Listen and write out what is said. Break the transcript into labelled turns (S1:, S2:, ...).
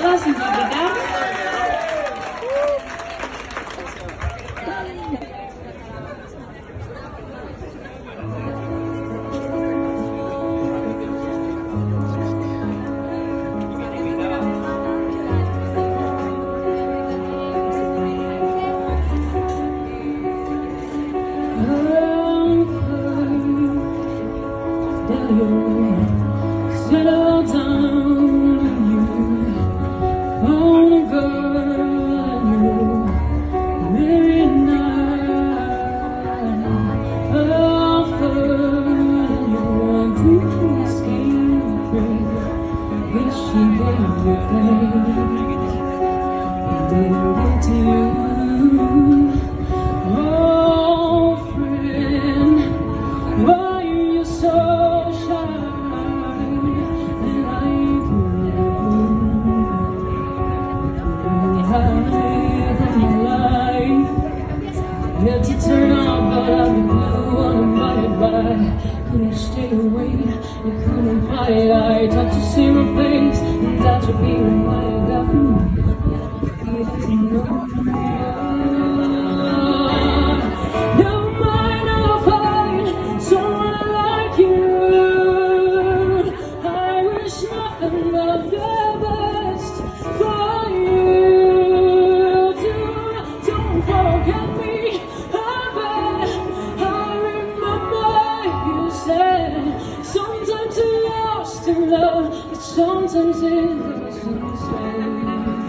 S1: Muchísimas obrigada. Settle down and you own a girl and you marry now. Offer your dream scheme free. Wish she gave you things and didn't get to you. Oh friend, why are you so shy? Had to turn on, but I'm blue uninvited by. Couldn't stay away, you couldn't fight. I tried to see my face, and that should be reminded of me. Never mind, I'll find someone like you. I wish nothing but the best for you. Don't forget me. Sometimes you're lost in love, but sometimes it doesn't stay.